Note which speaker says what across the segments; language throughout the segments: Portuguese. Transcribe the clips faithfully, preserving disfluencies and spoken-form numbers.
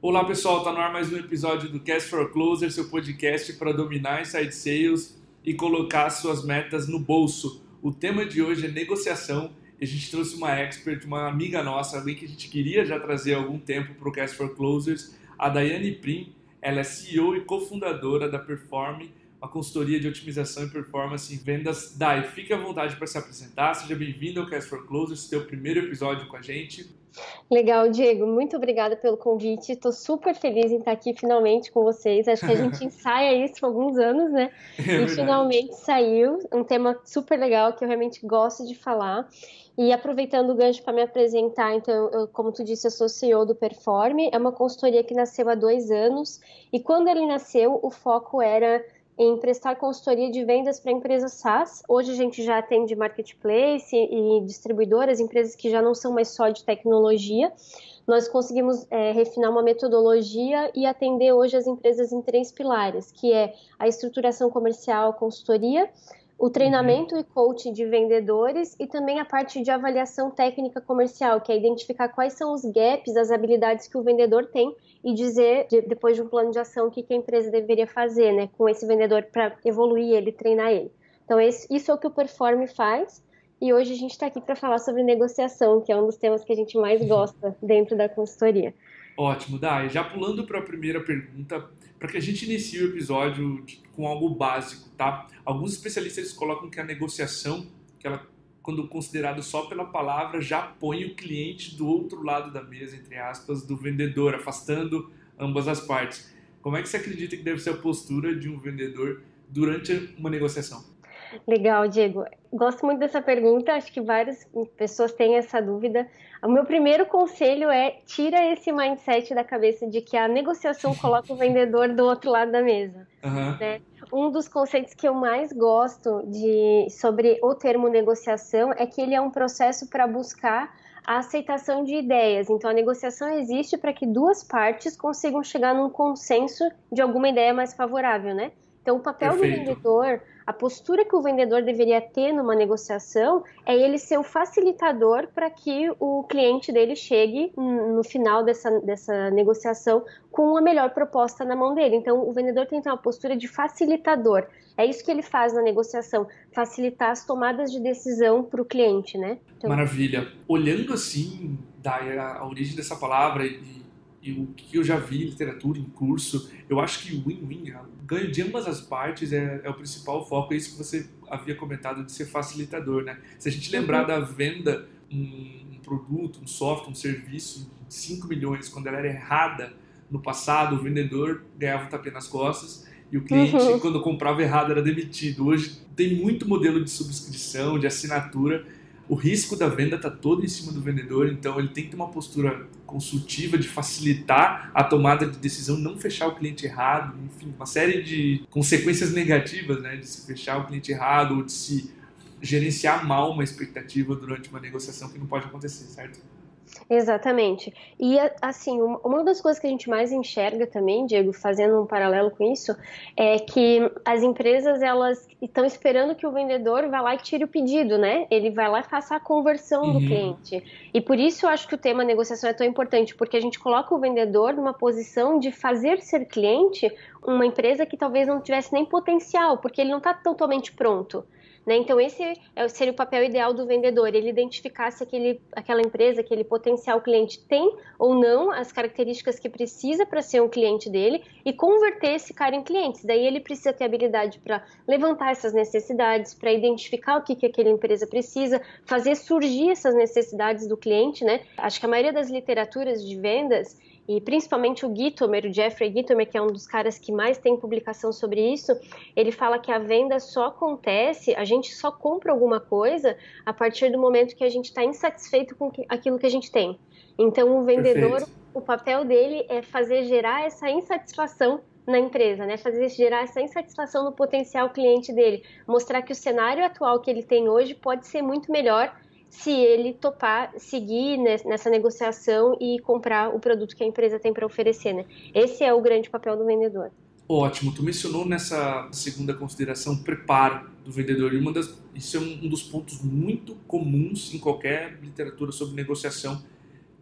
Speaker 1: Olá pessoal, está no ar mais um episódio do Cast for Closer, seu podcast para dominar inside sales e colocar suas metas no bolso. O tema de hoje é negociação e a gente trouxe uma expert, uma amiga nossa, alguém que a gente queria já trazer há algum tempo para o Cast for Closers, a Daiane Prim. Ela é C E O e cofundadora da Perform, uma consultoria de otimização e performance em vendas. Dai, fique à vontade para se apresentar, seja bem-vindo ao Cast for Closers, seu primeiro episódio com a gente.
Speaker 2: Legal, Diego, muito obrigada pelo convite, estou super feliz em estar aqui finalmente com vocês, acho que a gente ensaia isso há alguns anos, né,
Speaker 1: É
Speaker 2: e
Speaker 1: verdade.
Speaker 2: finalmente saiu, um tema super legal que eu realmente gosto de falar, e aproveitando o gancho para me apresentar, então, eu, como tu disse, eu sou C E O do Perform, é uma consultoria que nasceu há dois anos, e quando ele nasceu, o foco era em prestar consultoria de vendas para empresas SaaS. Hoje a gente já atende marketplace e distribuidoras, empresas que já não são mais só de tecnologia. Nós conseguimos é, refinar uma metodologia e atender hoje as empresas em três pilares, que é a estruturação comercial, consultoria, o treinamento
Speaker 1: Uhum.
Speaker 2: e coaching de vendedores e também a parte de avaliação técnica comercial, que é identificar quais são os gaps, as habilidades que o vendedor tem e dizer, depois de um plano de ação, o que a empresa deveria fazer, né, com esse vendedor para evoluir ele, treinar ele. Então, esse, isso é o que o Perform faz e hoje a gente está aqui para falar sobre negociação, que é um dos temas que a gente mais gosta dentro da consultoria.
Speaker 1: Ótimo, Dai. Já pulando para a primeira pergunta, para que a gente inicie o episódio de- com algo básico, tá? Alguns especialistas eles colocam que a negociação, que ela, quando considerado só pela palavra, já põe o cliente do outro lado da mesa, entre aspas, do vendedor, afastando ambas as partes. Como é que você acredita que deve ser a postura de um vendedor durante uma negociação?
Speaker 2: Legal, Diego. Gosto muito dessa pergunta, acho que várias pessoas têm essa dúvida. O meu primeiro conselho é tira esse mindset da cabeça de que a negociação coloca o vendedor do outro lado da mesa,
Speaker 1: Aham.
Speaker 2: né? Um dos conceitos que eu mais gosto de, sobre o termo negociação é que ele é um processo para buscar a aceitação de ideias. Então, a negociação existe para que duas partes consigam chegar num consenso de alguma ideia mais favorável, né? Então, o papel do
Speaker 1: Perfeito.
Speaker 2: vendedor, a postura que o vendedor deveria ter numa negociação é ele ser o facilitador para que o cliente dele chegue no final dessa, dessa negociação com a melhor proposta na mão dele. Então, o vendedor tem que ter uma postura de facilitador. É isso que ele faz na negociação, facilitar as tomadas de decisão para o cliente, né? Então,
Speaker 1: Maravilha. Olhando assim, Dai, a, a origem dessa palavra e, e o que eu já vi em literatura, em curso, eu acho que o win-win, o ganho de ambas as partes é, é o principal foco, é isso que você havia comentado de ser facilitador, né? Se a gente lembrar
Speaker 2: uhum,
Speaker 1: da venda, um, um produto, um software, um serviço de cinco milhões, quando ela era errada no passado, o vendedor ganhava um tapinha nas costas e o cliente,
Speaker 2: uhum.
Speaker 1: quando comprava errado, era demitido. Hoje tem muito modelo de subscrição, de assinatura. O risco da venda está todo em cima do vendedor, então ele tem que ter uma postura consultiva de facilitar a tomada de decisão, não fechar o cliente errado, enfim, uma série de consequências negativas, né, de se fechar o cliente errado ou de se gerenciar mal uma expectativa durante uma negociação que não pode acontecer, certo?
Speaker 2: Exatamente. E assim, um- uma das coisas que a gente mais enxerga também, Diego, fazendo um paralelo com isso, é que as empresas elas estão esperando que o vendedor vá lá e tire o pedido, né? Ele vai lá e faça a conversão do
Speaker 1: Uhum.
Speaker 2: cliente. E por isso eu acho que o tema negociação é tão importante, porque a gente coloca o vendedor numa posição de fazer ser cliente uma empresa que talvez não tivesse nem potencial, porque ele não está totalmente pronto. Né? Então, esse é- seria o papel ideal do vendedor, ele identificar se aquele, aquela empresa, aquele potencial cliente tem ou não as características que precisa para ser um cliente dele e converter esse cara em cliente. Daí ele precisa ter habilidade para levantar essas necessidades, para identificar o que, que aquela empresa precisa, fazer surgir essas necessidades do cliente, né? Acho que a maioria das literaturas de vendas e principalmente o Gitomer, o Jeffrey Gitomer, que é um dos caras que mais tem publicação sobre isso, ele fala que a venda só acontece, a gente só compra alguma coisa a partir do momento que a gente está insatisfeito com aquilo que a gente tem. Então, o vendedor,
Speaker 1: Perfeito.
Speaker 2: o papel dele é fazer gerar essa insatisfação na empresa, né? Fazer gerar essa insatisfação no potencial cliente dele, mostrar que o cenário atual que ele tem hoje pode ser muito melhor se ele topar seguir nessa negociação e comprar o produto que a empresa tem para oferecer, né? Esse é o grande papel do vendedor.
Speaker 1: Ótimo, tu mencionou nessa segunda consideração preparo do vendedor e uma das, isso é um, um dos pontos muito comuns em qualquer literatura sobre negociação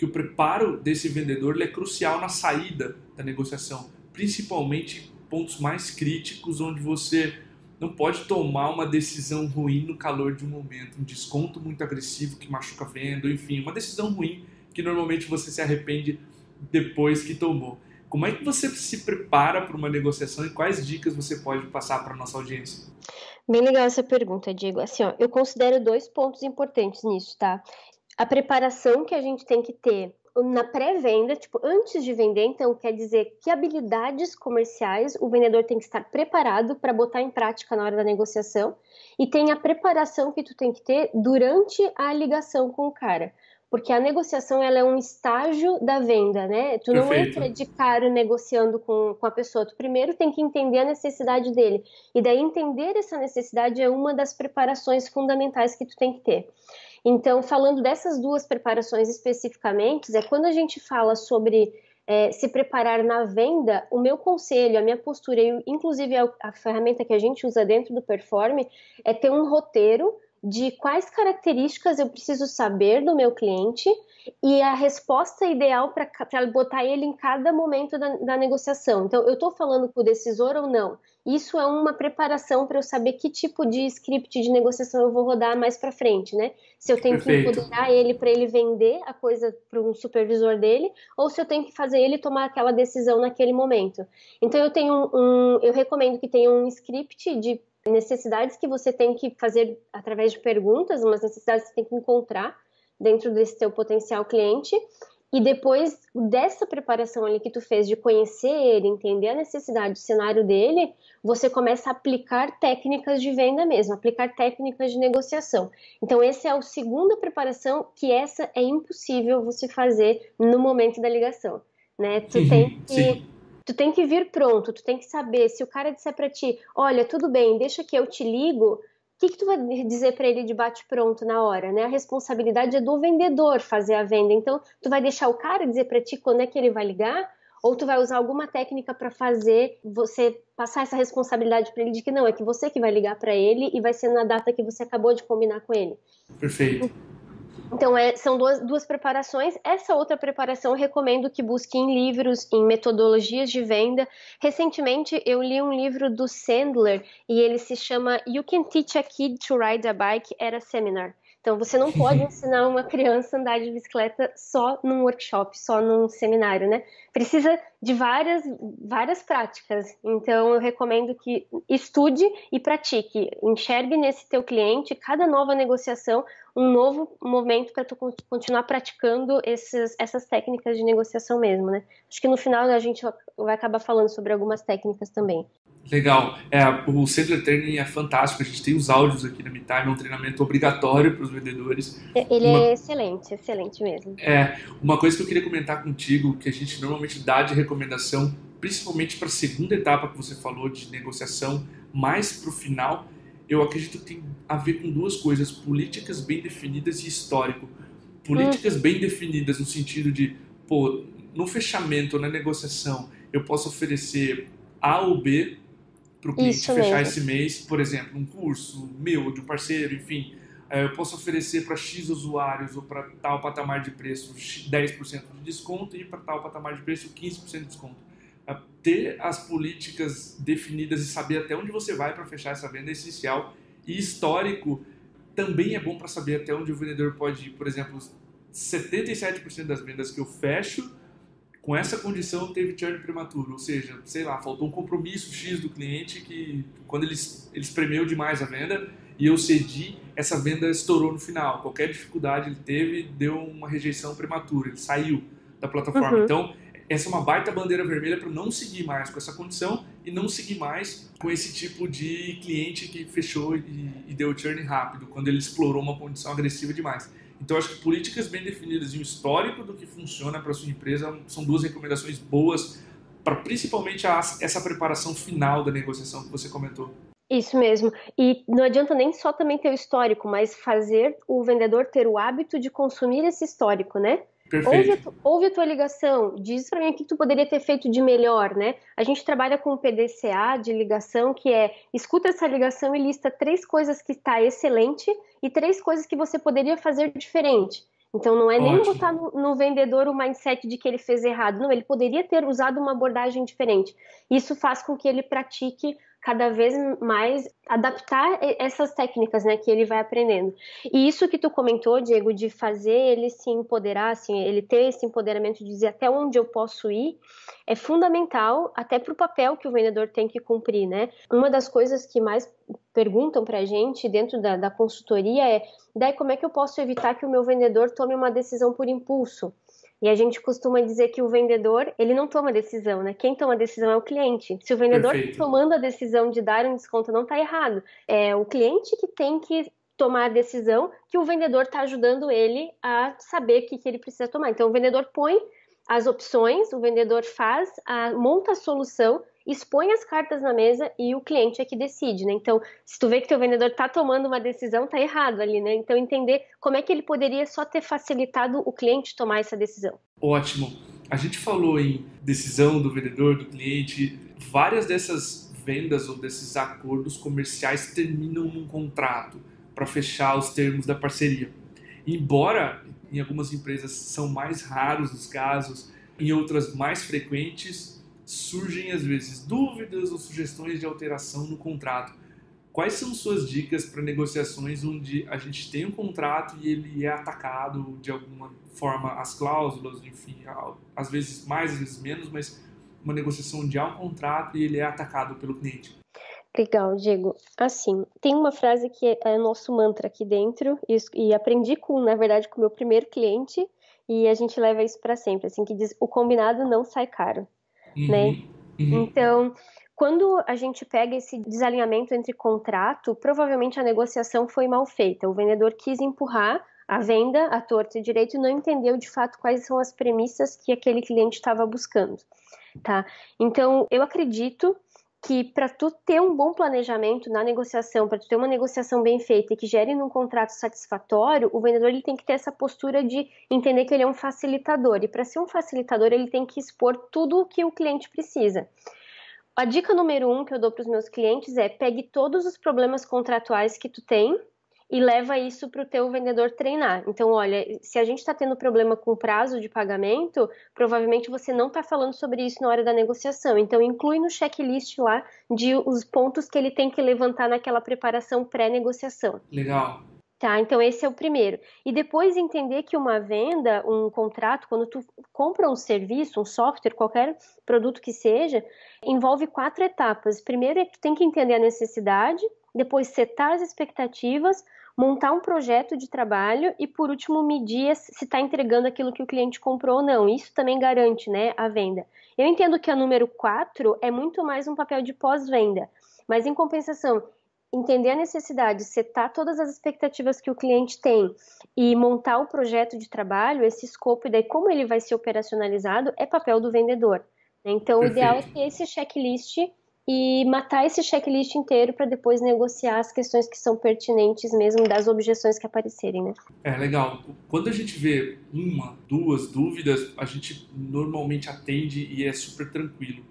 Speaker 1: que o preparo desse vendedor ele é crucial na saída da negociação, principalmente pontos mais críticos onde você não pode tomar uma decisão ruim no calor de um momento, um desconto muito agressivo que machuca a venda, enfim, uma decisão ruim que normalmente você se arrepende depois que tomou. Como é que você se prepara para uma negociação e quais dicas você pode passar para a nossa audiência?
Speaker 2: Bem legal essa pergunta, Diego. Assim, ó, eu considero dois pontos importantes nisso, tá? A preparação que a gente tem que ter na pré-venda, tipo, antes de vender, então quer dizer que habilidades comerciais o vendedor tem que estar preparado para botar em prática na hora da negociação, e tem a preparação que tu tem que ter durante a ligação com o cara. Porque a negociação ela é um estágio da venda, né? Tu não
Speaker 1: Perfeito.
Speaker 2: entra de cara negociando com, com a pessoa. Tu primeiro tem que entender a necessidade dele. E daí entender essa necessidade é uma das preparações fundamentais que tu tem que ter. Então, falando dessas duas preparações especificamente, é quando a gente fala sobre é, se preparar na venda, o meu conselho, a minha postura, e inclusive a, a ferramenta que a gente usa dentro do Perform, é ter um roteiro de quais características eu preciso saber do meu cliente e a resposta ideal para botar ele em cada momento da, da negociação. Então, eu estou falando com o decisor ou não? Isso é uma preparação para eu saber que tipo de script de negociação eu vou rodar mais para frente, né? Se eu tenho
Speaker 1: Perfeito.
Speaker 2: que empoderar ele para ele vender a coisa para um supervisor dele, ou se eu tenho que fazer ele tomar aquela decisão naquele momento. Então, eu tenho um, um eu recomendo que tenha um script de necessidades que você tem que fazer através de perguntas, umas necessidades que você tem que encontrar dentro desse teu potencial cliente, e depois dessa preparação ali que tu fez de conhecer ele, entender a necessidade, o cenário dele, você começa a aplicar técnicas de venda mesmo, aplicar técnicas de negociação. Então essa é a segunda preparação, que essa é impossível você fazer no momento da ligação, né? Tu tem que
Speaker 1: Sim.
Speaker 2: Tu tem que vir pronto, tu tem que saber, se o cara disser pra ti, olha, tudo bem, deixa que eu te ligo, o que, que tu vai dizer pra ele de bate-pronto na hora, né? A responsabilidade é do vendedor fazer a venda, então tu vai deixar o cara dizer pra ti quando é que ele vai ligar, ou tu vai usar alguma técnica pra fazer você passar essa responsabilidade pra ele de que não, é que você que vai ligar pra ele e vai ser na data que você acabou de combinar com ele.
Speaker 1: Perfeito.
Speaker 2: Então, é, são duas, duas preparações. Essa outra preparação eu recomendo que busque em livros, em metodologias de venda. Recentemente, eu li um livro do Sandler e ele se chama You Can Teach a Kid to Ride a Bike at a Seminar. Então, você não pode ensinar uma criança a andar de bicicleta só num workshop, só num seminário, né? Precisa de várias, várias práticas. Então, eu recomendo que estude e pratique. Enxergue nesse teu cliente, cada nova negociação, um novo momento para tu continuar praticando esses, essas técnicas de negociação mesmo, né? Acho que no final a gente vai acabar falando sobre algumas técnicas também.
Speaker 1: Legal. É, o Sandler Training é fantástico. A gente tem os áudios aqui na MeTime, é um treinamento obrigatório para os vendedores.
Speaker 2: Ele
Speaker 1: Uma,
Speaker 2: é excelente, excelente mesmo.
Speaker 1: é, uma coisa que eu queria comentar contigo, que a gente normalmente dá de recomendação, principalmente para a segunda etapa que você falou de negociação, mais para o final, eu acredito que tem a ver com duas coisas: políticas bem definidas e histórico. Políticas
Speaker 2: Hum.
Speaker 1: bem definidas no sentido de, pô, no fechamento, na negociação, eu posso oferecer A ou B para o cliente
Speaker 2: Isso
Speaker 1: fechar
Speaker 2: mesmo.
Speaker 1: esse mês, por exemplo, um curso meu, de um parceiro, enfim, eu posso oferecer para X usuários ou para tal patamar de preço dez por cento de desconto e para tal patamar de preço quinze por cento de desconto. Ter as políticas definidas e saber até onde você vai para fechar essa venda é essencial. E histórico também é bom para saber até onde o vendedor pode ir. Por exemplo, setenta e sete por cento das vendas que eu fecho com essa condição teve churn prematuro, ou seja, sei lá, faltou um compromisso X do cliente que quando ele, ele espremeu demais a venda e eu cedi, essa venda estourou no final. Qualquer dificuldade ele teve, deu uma rejeição prematura, ele saiu da plataforma.
Speaker 2: Uhum.
Speaker 1: Então, essa é uma baita bandeira vermelha para não seguir mais com essa condição e não seguir mais com esse tipo de cliente que fechou e, e deu churn rápido, quando ele explorou uma condição agressiva demais. Então, acho que políticas bem definidas e um histórico do que funciona para a sua empresa são duas recomendações boas para principalmente a, essa preparação final da negociação que você comentou.
Speaker 2: Isso mesmo. E não adianta nem só também ter o histórico, mas fazer o vendedor ter o hábito de consumir esse histórico, né? Ouve a,
Speaker 1: Perfeito.
Speaker 2: tu, ouve a tua ligação, diz para mim o que tu poderia ter feito de melhor, né? A gente trabalha com o P D C A de ligação, que é escuta essa ligação e lista três coisas que está excelente e três coisas que você poderia fazer diferente. Então, não é nem
Speaker 1: Ótimo.
Speaker 2: botar no, no vendedor o mindset de que ele fez errado. Não, ele poderia ter usado uma abordagem diferente. Isso faz com que ele pratique cada vez mais adaptar essas técnicas, né, que ele vai aprendendo. E isso que tu comentou, Diego, de fazer ele se empoderar, assim, ele ter esse empoderamento de dizer até onde eu posso ir, é fundamental até para o papel que o vendedor tem que cumprir, né? Uma das coisas que mais perguntam para a gente dentro da, da consultoria é, daí como é que eu posso evitar que o meu vendedor tome uma decisão por impulso? E a gente costuma dizer que o vendedor, ele não toma decisão, né? Quem toma decisão é o cliente. Se o vendedor está tomando a decisão de dar um desconto, não está errado. É o cliente que tem que tomar a decisão, que o vendedor está ajudando ele a saber o que, que ele precisa tomar. Então, o vendedor põe as opções, o vendedor faz, a, monta a solução, expõe as cartas na mesa e o cliente é que decide, né? Então, se tu vê que teu vendedor está tomando uma decisão, tá errado ali, né? Então, entender como é que ele poderia só ter facilitado o cliente tomar essa decisão.
Speaker 1: Ótimo. A gente falou em decisão do vendedor, do cliente. Várias dessas vendas ou desses acordos comerciais terminam num contrato para fechar os termos da parceria. Embora em algumas empresas são mais raros os casos, em outras mais frequentes, surgem às vezes dúvidas ou sugestões de alteração no contrato. Quais são suas dicas para negociações onde a gente tem um contrato e ele é atacado de alguma forma, as cláusulas, enfim, às vezes mais, às vezes menos, mas uma negociação onde há um contrato e ele é atacado pelo cliente?
Speaker 2: Legal, Diego. Assim, tem uma frase que é nosso mantra aqui dentro e, e aprendi com, na verdade, com o meu primeiro cliente e a gente leva isso para sempre, assim, que diz, o combinado não sai caro,
Speaker 1: uhum,
Speaker 2: né?
Speaker 1: Uhum.
Speaker 2: Então, quando a gente pega esse desalinhamento entre contrato, provavelmente a negociação foi mal feita. O vendedor quis empurrar a venda à torta e direito e não entendeu de fato quais são as premissas que aquele cliente estava buscando, tá? Então, eu acredito que para tu ter um bom planejamento na negociação, para tu ter uma negociação bem feita e que gere num contrato satisfatório, o vendedor ele tem que ter essa postura de entender que ele é um facilitador. E para ser um facilitador, ele tem que expor tudo o que o cliente precisa. A dica número um que eu dou para os meus clientes é pegue todos os problemas contratuais que tu tem e leva isso para o teu vendedor treinar. Então, olha, se a gente está tendo problema com prazo de pagamento, provavelmente você não está falando sobre isso na hora da negociação. Então, inclui no checklist lá de os pontos que ele tem que levantar naquela preparação pré-negociação.
Speaker 1: Legal.
Speaker 2: Tá, então esse é o primeiro. E depois entender que uma venda, um contrato, quando tu compra um serviço, um software, qualquer produto que seja, envolve quatro etapas. Primeiro é que tu tem que entender a necessidade, depois setar as expectativas, montar um projeto de trabalho e, por último, medir se está entregando aquilo que o cliente comprou ou não. Isso também garante, né, a venda. Eu entendo que a número quatro é muito mais um papel de pós-venda, mas em compensação, entender a necessidade, setar todas as expectativas que o cliente tem e montar o projeto de trabalho, esse escopo, e daí como ele vai ser operacionalizado, é papel do vendedor. Então,
Speaker 1: Perfeito.
Speaker 2: O ideal é ter esse checklist e matar esse checklist inteiro para depois negociar as questões que são pertinentes mesmo das objeções que aparecerem, né?
Speaker 1: É, legal. Quando a gente vê uma, duas dúvidas, a gente normalmente atende e é super tranquilo.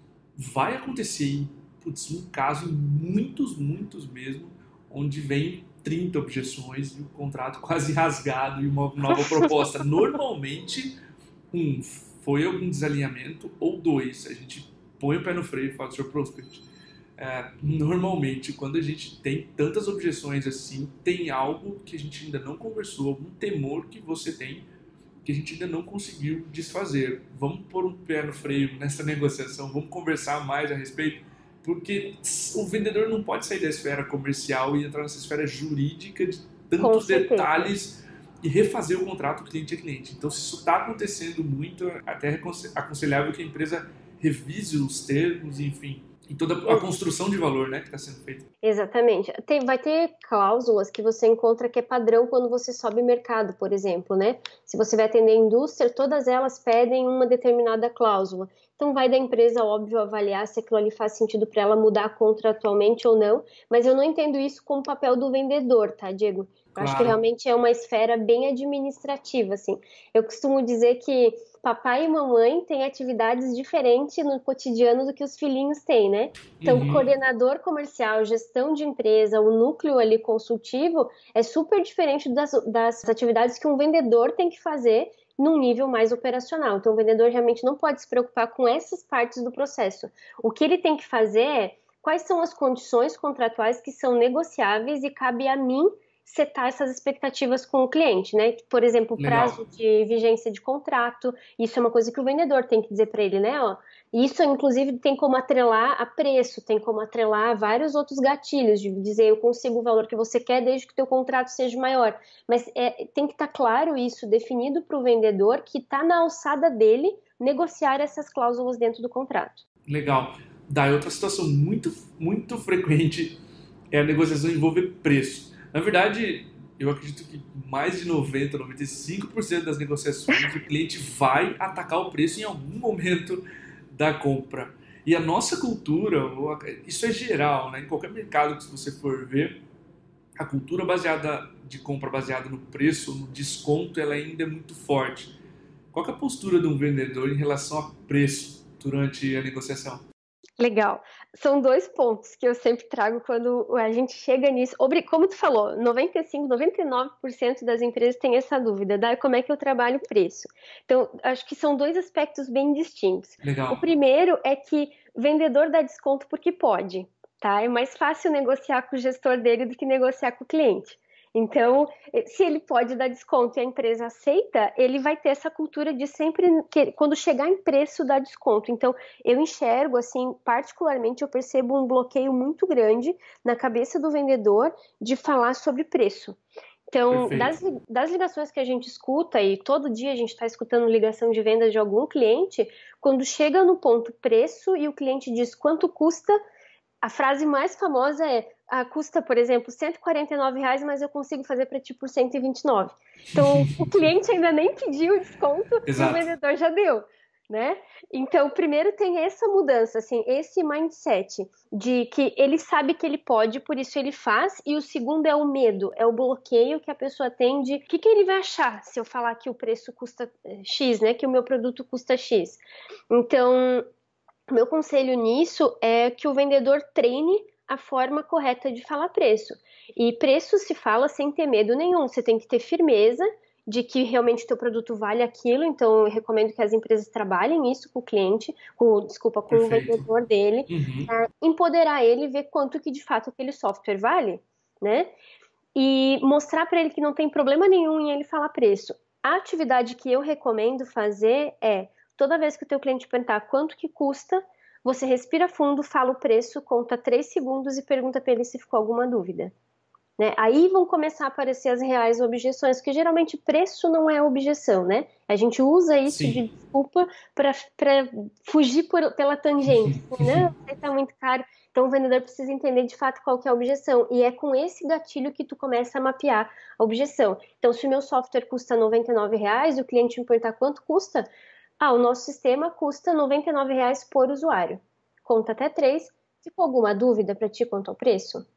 Speaker 1: Vai acontecer, putz, um caso, muitos, muitos mesmo, onde vem trinta objeções e o contrato quase rasgado e uma nova proposta. Normalmente, um, foi algum desalinhamento, ou dois, a gente põe o pé no freio e fala, senhor Prospect, é, normalmente, quando a gente tem tantas objeções assim, tem algo que a gente ainda não conversou, algum temor que você tem, que a gente ainda não conseguiu desfazer. Vamos pôr um pé no freio nessa negociação, vamos conversar mais a respeito, porque o vendedor não pode sair da esfera comercial e entrar nessa esfera jurídica de tantos detalhes e refazer o contrato cliente a cliente. Então, se isso está acontecendo muito, é até aconselhável que a empresa revise os termos, enfim, e toda a construção de valor, né, que está sendo feita.
Speaker 2: Exatamente. Tem, vai ter cláusulas que você encontra que é padrão quando você sobe mercado, por exemplo, né? Se você vai atender a indústria, todas elas pedem uma determinada cláusula. Então vai da empresa, óbvio, avaliar se aquilo ali faz sentido para ela mudar contratualmente ou não, mas eu não entendo isso como papel do vendedor, tá, Diego? Acho que
Speaker 1: Claro.
Speaker 2: realmente é uma esfera bem administrativa, assim. Eu costumo dizer que papai e mamãe têm atividades diferentes no cotidiano do que os filhinhos têm, né? Então,
Speaker 1: Uhum.
Speaker 2: coordenador comercial, gestão de empresa, o núcleo ali consultivo é super diferente das, das atividades que um vendedor tem que fazer num nível mais operacional. Então, o vendedor realmente não pode se preocupar com essas partes do processo. O que ele tem que fazer é quais são as condições contratuais que são negociáveis e cabe a mim setar essas expectativas com o cliente, né? Por exemplo,
Speaker 1: Legal.
Speaker 2: prazo de vigência de contrato, isso é uma coisa que o vendedor tem que dizer para ele, né? Ó, isso, inclusive, tem como atrelar a preço, tem como atrelar vários outros gatilhos, de dizer eu consigo o valor que você quer desde que o teu contrato seja maior. Mas é, tem que estar claro isso, definido para o vendedor, que está na alçada dele negociar essas cláusulas dentro do contrato.
Speaker 1: Legal. Daí outra situação muito, muito frequente é a negociação envolver preço. Na verdade, eu acredito que mais de noventa, noventa e cinco por cento das negociações o cliente vai atacar o preço em algum momento da compra. E a nossa cultura, isso é geral, né? Em qualquer mercado que você for ver, a cultura baseada de compra baseada no preço, no desconto, ela ainda é muito forte. Qual que é a postura de um vendedor em relação a preço durante a negociação?
Speaker 2: Legal. São dois pontos que eu sempre trago quando a gente chega nisso. Como tu falou, noventa e cinco, noventa e nove por cento das empresas têm essa dúvida, da como é que eu trabalho o preço. Então, acho que são dois aspectos bem distintos. O
Speaker 1: Legal.
Speaker 2: primeiro é que vendedor dá desconto porque pode, tá? É mais fácil negociar com o gestor dele do que negociar com o cliente. Então, se ele pode dar desconto e a empresa aceita, ele vai ter essa cultura de sempre, quando chegar em preço, dar desconto. Então, eu enxergo, assim, particularmente, eu percebo um bloqueio muito grande na cabeça do vendedor de falar sobre preço. Então,
Speaker 1: Perfeito.
Speaker 2: das, das ligações que a gente escuta, e todo dia a gente está escutando ligação de venda de algum cliente, quando chega no ponto preço e o cliente diz quanto custa, a frase mais famosa é, ah, custa, por exemplo, cento e quarenta e nove reais, mas eu consigo fazer para ti por cento e vinte e nove. Então, o cliente ainda nem pediu o desconto e o
Speaker 1: Exato.
Speaker 2: vendedor já deu, né? Então, primeiro tem essa mudança, assim, esse mindset de que ele sabe que ele pode, por isso ele faz, e o segundo é o medo, é o bloqueio que a pessoa tem de o que, que ele vai achar se eu falar que o preço custa X, né? Que o meu produto custa X. Então, meu conselho nisso é que o vendedor treine a forma correta de falar preço. E preço se fala sem ter medo nenhum. Você tem que ter firmeza de que realmente o teu produto vale aquilo. Então, eu recomendo que as empresas trabalhem isso com o cliente, com, desculpa, com o
Speaker 1: Perfeito.
Speaker 2: vendedor dele,
Speaker 1: Uhum.
Speaker 2: para empoderar ele e ver quanto que de fato aquele software vale, né? E mostrar para ele que não tem problema nenhum em ele falar preço. A atividade que eu recomendo fazer é, toda vez que o teu cliente perguntar quanto que custa, você respira fundo, fala o preço, conta três segundos e pergunta para ele se ficou alguma dúvida. Né? Aí vão começar a aparecer as reais objeções, porque geralmente preço não é objeção, né? A gente usa isso de
Speaker 1: Sim.
Speaker 2: desculpa para fugir por, pela tangente. Não, você está muito caro. Então o vendedor precisa entender de fato qual que é a objeção. E é com esse gatilho que tu começa a mapear a objeção. Então, se o meu software custa noventa e nove reais, o cliente me perguntar quanto custa, ah, o nosso sistema custa noventa e nove reais por usuário. Conta até três. Ficou alguma dúvida para ti quanto ao preço?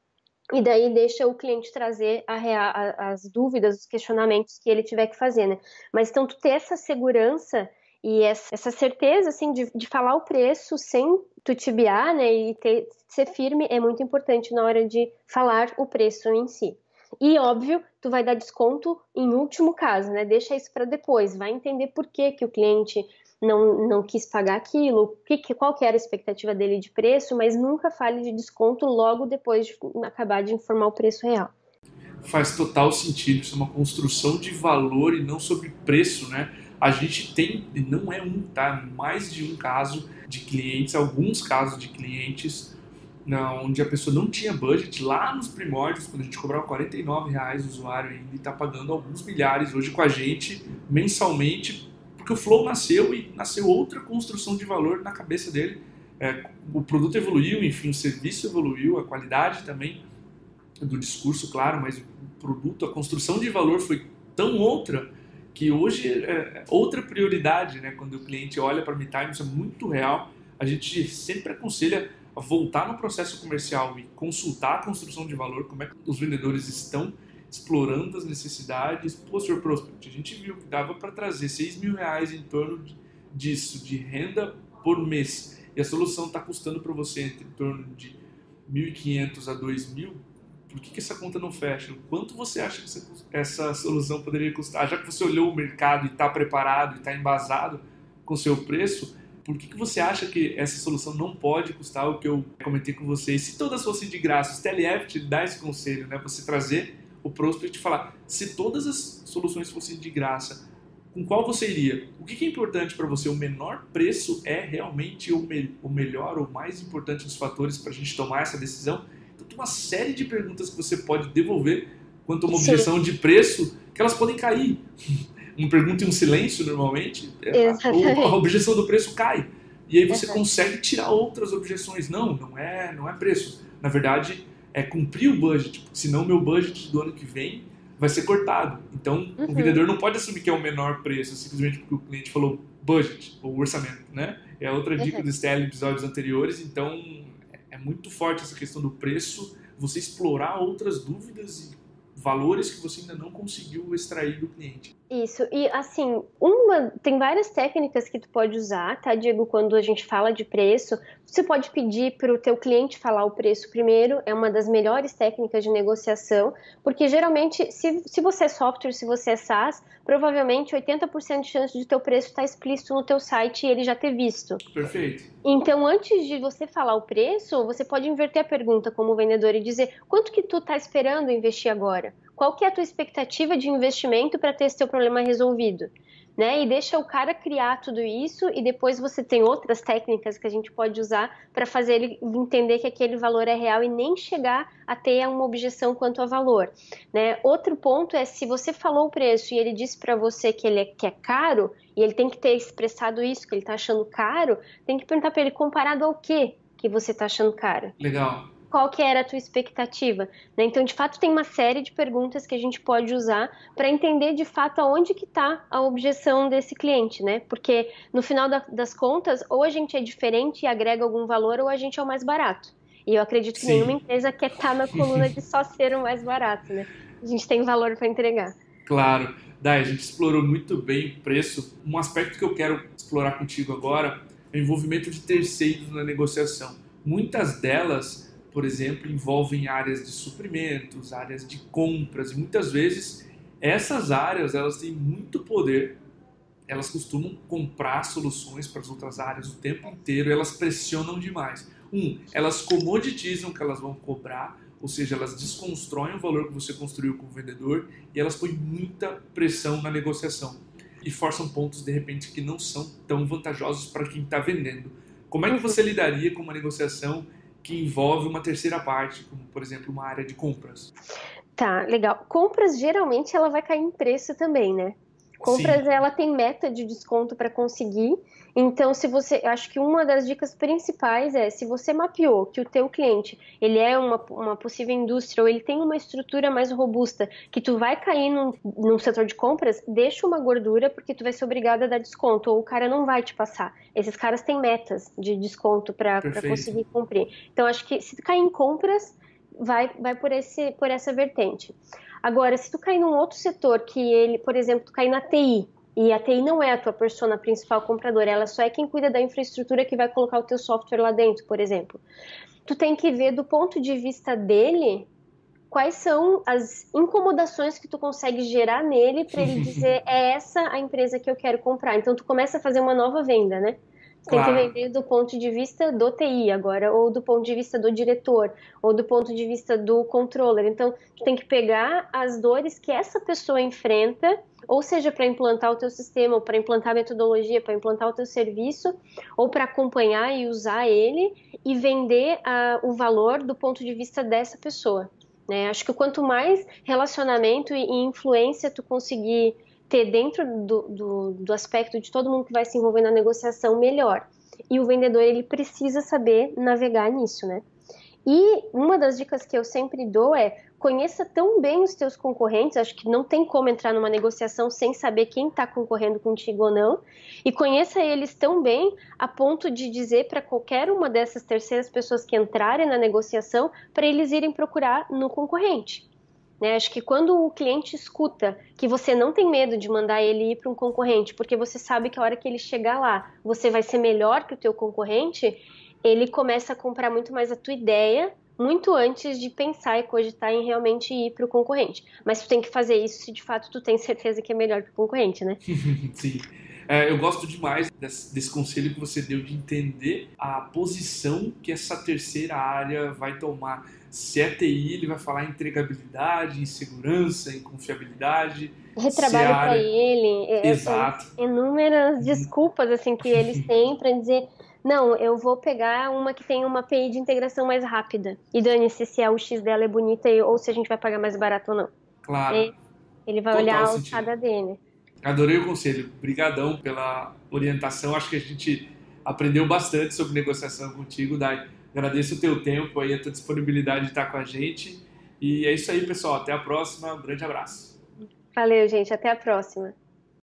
Speaker 2: E daí deixa o cliente trazer a rea- a- as dúvidas, os questionamentos que ele tiver que fazer, né? Mas então tu ter essa segurança e essa, essa certeza, assim, de, de falar o preço sem titubear, né? E ter, ser firme é muito importante na hora de falar o preço em si. E, óbvio, tu vai dar desconto em último caso, né? Deixa isso para depois. Vai entender por que que o cliente não, não quis pagar aquilo, que, que, qual que era a expectativa dele de preço, mas nunca fale de desconto logo depois de acabar de informar o preço real.
Speaker 1: Faz total sentido. Isso é uma construção de valor e não sobre preço, né? A gente tem, e não é um, tá? Mais de um caso de clientes, alguns casos de clientes não, onde a pessoa não tinha budget lá nos primórdios, quando a gente cobrava quarenta e nove reais o usuário ainda e está pagando alguns milhares hoje com a gente mensalmente, porque o Flow nasceu e nasceu outra construção de valor na cabeça dele. É, o produto evoluiu, enfim, o serviço evoluiu, a qualidade também do discurso, claro, mas o produto, a construção de valor foi tão outra que hoje é outra prioridade, né? Quando o cliente olha para a MeTime, isso é muito real. A gente sempre aconselha a voltar no processo comercial e consultar a construção de valor, como é que os vendedores estão explorando as necessidades. Pô, senhor Prospect, a gente viu que dava para trazer seis mil reais em torno disso, de renda por mês, e a solução está custando para você entre em torno de mil e quinhentos a dois mil, por que, que essa conta não fecha? Quanto você acha que essa, essa solução poderia custar? Já que você olhou o mercado e está preparado e está embasado com o seu preço, por que, que você acha que essa solução não pode custar o que eu comentei com você? E se todas fossem de graça, o T L F te dá esse conselho, né? Você trazer o prospect e falar, se todas as soluções fossem de graça, com qual você iria? O que, que é importante para você? O menor preço é realmente o, me o melhor ou mais importante dos fatores para a gente tomar essa decisão? Então tem uma série de perguntas que você pode devolver quanto a uma
Speaker 2: Sim.
Speaker 1: objeção de preço, que elas podem cair. Uma pergunta e um silêncio, normalmente, a, a objeção do preço cai. E aí você
Speaker 2: Exatamente.
Speaker 1: consegue tirar outras objeções. Não, não é, não é preço. Na verdade, é cumprir o budget, senão o meu budget do ano que vem vai ser cortado. Então,
Speaker 2: Uhum.
Speaker 1: o vendedor não pode assumir que é o menor preço, simplesmente porque o cliente falou budget, ou orçamento, né? É outra dica
Speaker 2: Uhum.
Speaker 1: do Stelle em episódios anteriores. Então, é muito forte essa questão do preço, você explorar outras dúvidas e valores que você ainda não conseguiu extrair do cliente.
Speaker 2: Isso, e assim, uma, tem várias técnicas que tu pode usar, tá, Diego, quando a gente fala de preço. Você pode pedir para o teu cliente falar o preço primeiro, é uma das melhores técnicas de negociação, porque geralmente, se, se você é software, se você é SaaS, provavelmente oitenta por cento de chance de teu preço estar explícito no teu site e ele já ter visto.
Speaker 1: Perfeito.
Speaker 2: Então, antes de você falar o preço, você pode inverter a pergunta como vendedor e dizer quanto que tu tá esperando investir agora? Qual que é a tua expectativa de investimento para ter esse teu problema resolvido? Né? E deixa o cara criar tudo isso e depois você tem outras técnicas que a gente pode usar para fazer ele entender que aquele valor é real e nem chegar a ter uma objeção quanto a valor. Né? Outro ponto é, se você falou o preço e ele disse para você que ele é, que é caro, e ele tem que ter expressado isso, que ele está achando caro, tem que perguntar para ele comparado ao que que você está achando caro.
Speaker 1: Legal.
Speaker 2: Qual que era a tua expectativa? Né? Então, de fato, tem uma série de perguntas que a gente pode usar para entender, de fato, aonde que está a objeção desse cliente, né? Porque, no final da, das contas, ou a gente é diferente e agrega algum valor, ou a gente é o mais barato. E eu acredito que
Speaker 1: Sim.
Speaker 2: nenhuma empresa quer estar na coluna de só ser o mais barato, né? A gente tem valor para entregar.
Speaker 1: Claro. Dai, a gente explorou muito bem o preço. Um aspecto que eu quero explorar contigo agora é o envolvimento de terceiros na negociação. Muitas delas, por exemplo, envolvem áreas de suprimentos, áreas de compras, e muitas vezes essas áreas elas têm muito poder, elas costumam comprar soluções para as outras áreas o tempo inteiro, elas pressionam demais. Um, elas comoditizam o que elas vão cobrar, ou seja, elas desconstroem o valor que você construiu com o vendedor e elas põem muita pressão na negociação e forçam pontos, de repente, que não são tão vantajosos para quem está vendendo. Como é que você lidaria com uma negociação que envolve uma terceira parte, como, por exemplo, uma área de compras?
Speaker 2: Tá, legal. Compras, geralmente, ela vai cair em preço também, né? Compras,
Speaker 1: Sim.
Speaker 2: ela tem meta de desconto para conseguir. Então, se você, eu acho que uma das dicas principais é, se você mapeou que o teu cliente, ele é uma, uma possível indústria ou ele tem uma estrutura mais robusta, que tu vai cair num, num setor de compras, deixa uma gordura porque tu vai ser obrigado a dar desconto ou o cara não vai te passar. Esses caras têm metas de desconto para conseguir cumprir. Então, acho que se tu cair em compras, vai, vai por, esse, por essa vertente. Agora, se tu cair num outro setor que ele, por exemplo, tu cair na T I, e a T I não é a tua persona principal compradora, ela só é quem cuida da infraestrutura que vai colocar o teu software lá dentro, por exemplo. Tu tem que ver do ponto de vista dele quais são as incomodações que tu consegue gerar nele para ele dizer é essa a empresa que eu quero comprar. Então tu começa a fazer uma nova venda, né? Você
Speaker 1: Claro.
Speaker 2: tem que vender do ponto de vista do T I agora, ou do ponto de vista do diretor, ou do ponto de vista do controller. Então, tu tem que pegar as dores que essa pessoa enfrenta, ou seja, para implantar o teu sistema, ou para implantar a metodologia, para implantar o teu serviço, ou para acompanhar e usar ele, e vender a, o valor do ponto de vista dessa pessoa. Né? Acho que quanto mais relacionamento e, e influência tu conseguir ter dentro do, do, do aspecto de todo mundo que vai se envolver na negociação, melhor. E o vendedor, ele precisa saber navegar nisso, né? E uma das dicas que eu sempre dou é, conheça tão bem os teus concorrentes, acho que não tem como entrar numa negociação sem saber quem está concorrendo contigo ou não, e conheça eles tão bem a ponto de dizer para qualquer uma dessas terceiras pessoas que entrarem na negociação, para eles irem procurar no concorrente. né? Acho que quando o cliente escuta que você não tem medo de mandar ele ir para um concorrente, porque você sabe que a hora que ele chegar lá, você vai ser melhor que o teu concorrente, ele começa a comprar muito mais a tua ideia, muito antes de pensar e cogitar em realmente ir para o concorrente. Mas tu tem que fazer isso se de fato tu tem certeza que é melhor que o concorrente, né?
Speaker 1: Sim. É, eu gosto demais desse, desse conselho que você deu de entender a posição que essa terceira área vai tomar. Se é T I, ele vai falar em entregabilidade, em segurança, em confiabilidade. Se é a
Speaker 2: Retrabalho para
Speaker 1: área...
Speaker 2: ele, é, são
Speaker 1: Exato.
Speaker 2: inúmeras desculpas assim que eles têm para dizer, não, eu vou pegar uma que tem uma A P I de integração mais rápida. E dane-se se a U X dela é bonita ou se a gente vai pagar mais barato ou não.
Speaker 1: Claro.
Speaker 2: Ele vai olhar
Speaker 1: Total
Speaker 2: a
Speaker 1: sentido.
Speaker 2: alçada dele.
Speaker 1: Adorei o conselho. Obrigadão pela orientação. Acho que a gente aprendeu bastante sobre negociação contigo, Dai. Agradeço o teu tempo aí, a tua disponibilidade de estar com a gente. E é isso aí, pessoal. Até a próxima. Um grande abraço.
Speaker 2: Valeu, gente. Até a próxima.